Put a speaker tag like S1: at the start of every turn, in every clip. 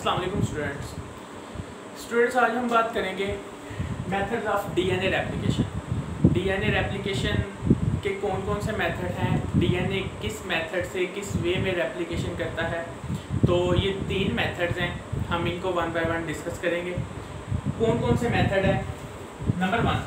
S1: अस्सलाम वालेकुम स्टूडेंट्स, आज हम बात करेंगे methods of DNA replication. DNA replication के कौन कौन से मेथड हैं, डीएनए किस मेथड से किस वे में रेप्लिकेशन करता है। तो ये 3 मेथड्स हैं, हम इनको वन बाय वन डिस्कस करेंगे। कौन कौन से मेथड हैं। नंबर 1,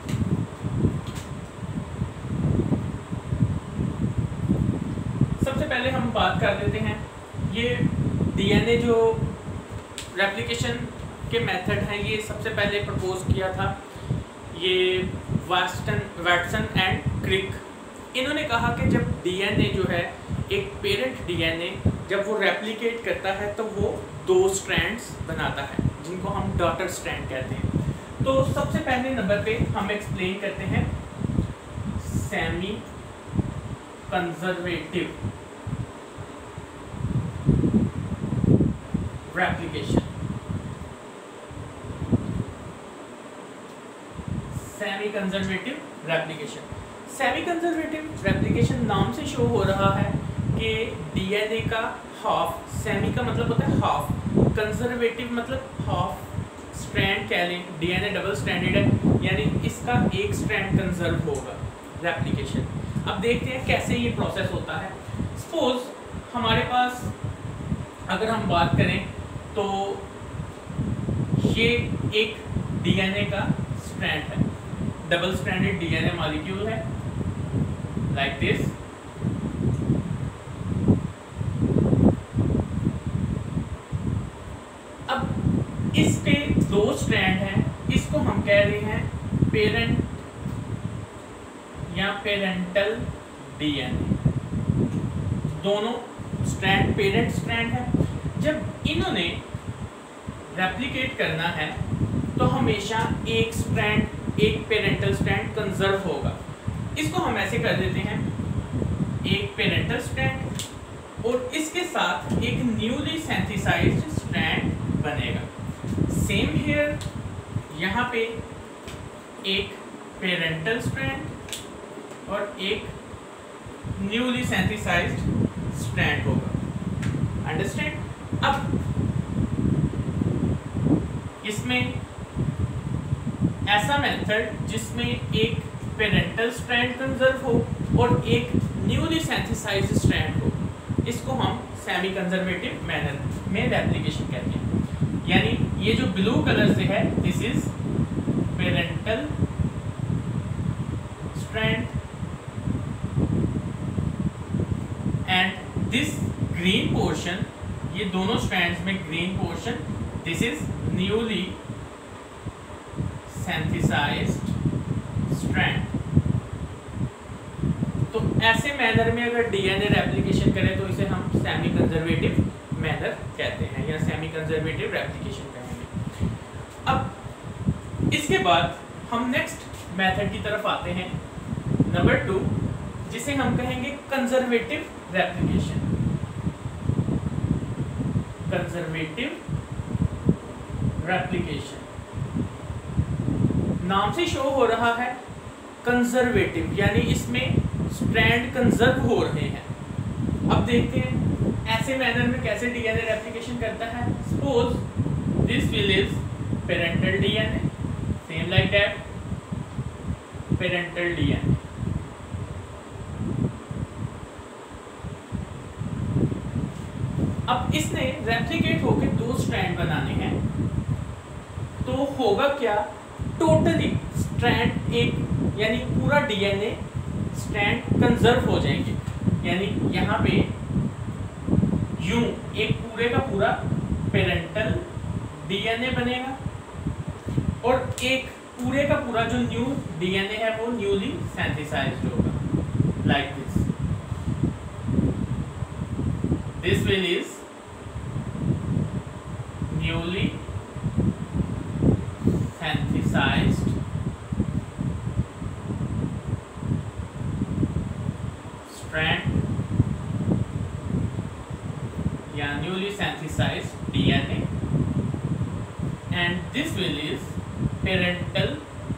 S1: सबसे पहले हम बात कर लेते हैं ये डीएनए जो रेप्लिकेशन के मेथड हैं, ये सबसे पहले प्रपोज किया था ये वाटसन एंड क्रिक। इन्होंने कहा कि जब डीएनए जो है एक पेरेंट डीएनए जब वो रेप्लिकेट करता है तो वो 2 स्ट्रैंड्स बनाता है जिनको हम डॉटर स्ट्रैंड कहते हैं। तो सबसे पहले नंबर पे हम एक्सप्लेन करते हैं semi conservative replication. Semi conservative replication, semi conservative replication नाम से शो हो रहा है कि डीएनए का हाफ, सेमी का मतलब होता है हाफ, कंजर्वेटिव मतलब हाफ स्ट्रैंड कह लें। डीएनए डबल स्ट्रैंडेड है यानी इसका एक स्ट्रैंड कंजर्व होगा रेप्लिकेशन। अब देखते हैं कैसे ये प्रोसेस होता है। सपोज हमारे पास अगर हम बात करें तो ये एक डीएनए का स्ट्रैंड है, डबल स्ट्रैंडेड डीएनए मॉलिक्यूल है लाइक दिस। अब इसके 2 स्ट्रैंड हैं, इसको हम कह रहे हैं पेरेंट या पेरेंटल डीएनए। दोनों स्ट्रैंड पेरेंट स्ट्रैंड है। जब इन्होंने रेप्लिकेट करना है तो हमेशा एक स्ट्रैंड, एक पेरेंटल स्ट्रैंड कंजर्व होगा। इसको हम ऐसे कर देते हैं, एक पेरेंटल स्ट्रैंड और इसके साथ एक न्यूली सिंथेसाइज्ड स्ट्रैंड बनेगा। सेम हियर, यहाँ पे एक पेरेंटल स्ट्रैंड और एक न्यूली सिंथेसाइज्ड स्ट्रैंड होगा। अंडरस्टैंड। अब इसमें ऐसा मेथड जिसमें एक पेरेंटल स्ट्रैंड कंजर्व हो और एक न्यूली सिंथेसाइज्ड स्ट्रैंड हो, इसको हम सेमी कंजर्वेटिव मैनर में रेप्लिकेशन कहते हैं। यानी ये जो ब्लू कलर से है this is parental strand and this green portion, ये दोनों स्ट्रैंड्स में green portion, this is newly synthesized strand. तो ऐसे मैनर में अगर डीएनए रेप्लिकेशन करें तो इसे हम सेमी कंजर्वेटिव मैनर कहते हैं या सेमी कंजर्वेटिव रेप्लिकेशन कहेंगे। अब इसके बाद हम नेक्स्ट मेथड की तरफ आते हैं, नंबर 2, जिसे हम कहेंगे कंजर्वेटिव रेप्लिकेशन। कंजर्वेटिव रेप्लिकेशन नाम से शो हो रहा है कंजर्वेटिव यानी इसमें स्ट्रैंड कंजर्व हो रहे हैं। अब देखते हैं ऐसे मैनर में कैसे डीएनए रेप्लिकेशन करता है। Suppose this will is parental DNA, same like that parental DNA. अब इसने रेप्लिकेट होकर 2 स्ट्रैंड बनाने हैं तो होगा क्या, टोटली स्ट्रैंड एक यानी पूरा डीएनए स्ट्रैंड कंजर्व हो जाएंगे। यानी यहाँ पे यूं एक पूरे का पूरा पेरेंटल डीएनए बनेगा और एक पूरे का पूरा जो न्यू डीएनए है वो न्यूली सिंथेसाइज्ड होगा like this. This will is newly synthesized strand या newly synthesized DNA and this will is parental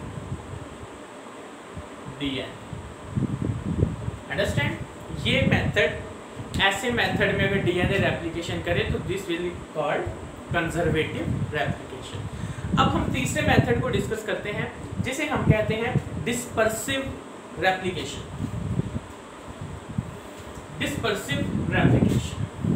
S1: DNA। Understand? ये मेथड, ऐसे मेथड में अगर डीएनए रेप्लिकेशन करें तो this will be called conservative replication. अब हम तीसरे मेथड को डिस्कस करते हैं जिसे हम कहते हैं dispersive replication. Dispersive replication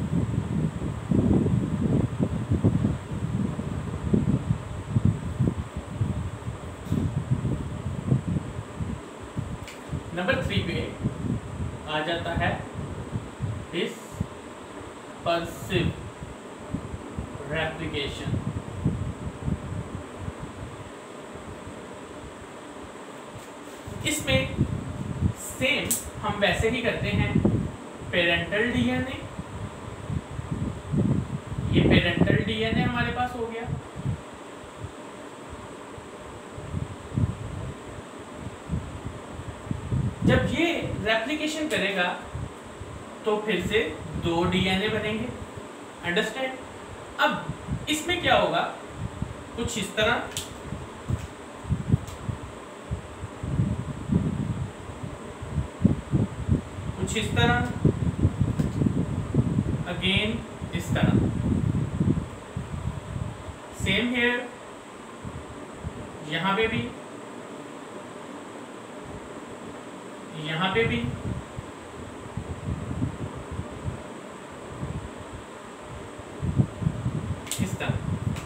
S1: number 3 पे आ जाता है डिस्पर्सिव रेप्लिकेशन। इसमें सेम हम वैसे ही करते हैं, पेरेंटल डीएनए, ये पेरेंटल डीएनए हमारे पास हो गया, जब ये रेप्लिकेशन करेगा तो फिर से 2 डीएनए बनेंगे। अंडरस्टैंड? अब इसमें क्या होगा, कुछ इस तरह, कुछ इस तरह, अगेन इस तरह, सेम हियर, यहां पे भी, यहां पे भी, इस तरह।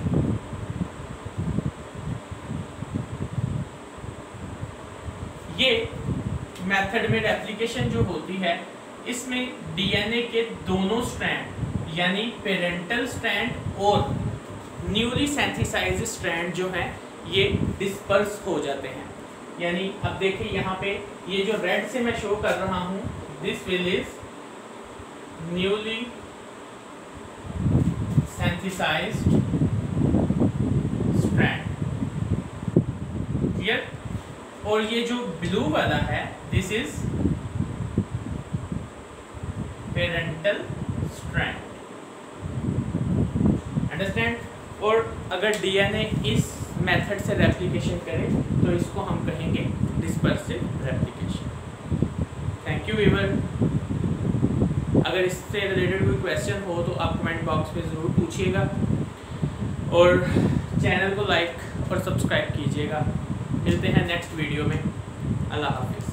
S1: ये मेथड में रेप्लिकेशन जो होती है, इसमें डीएनए के दोनों स्ट्रैंड यानी पेरेंटल स्ट्रैंड और न्यूली सिंथेसाइज्ड स्ट्रैंड जो है ये डिस्पर्स हो जाते हैं। यानी अब देखिए यहाँ पे ये जो रेड से मैं शो कर रहा हूँ, this will is newly synthesized strand, clear? और ये जो ब्लू वाला है, this is parental strand. Understand? और अगर डीएनए इस मेथड से रेप्लिकेशन करे तो इसको हम कहेंगे dispersive replication. Thank you viewer. अगर इससे रिलेटेड कोई क्वेश्चन हो तो आप कमेंट बॉक्स में ज़रूर पूछिएगा और चैनल को लाइक और सब्सक्राइब कीजिएगा। मिलते हैं नेक्स्ट वीडियो में। अल्लाह हाफिज़।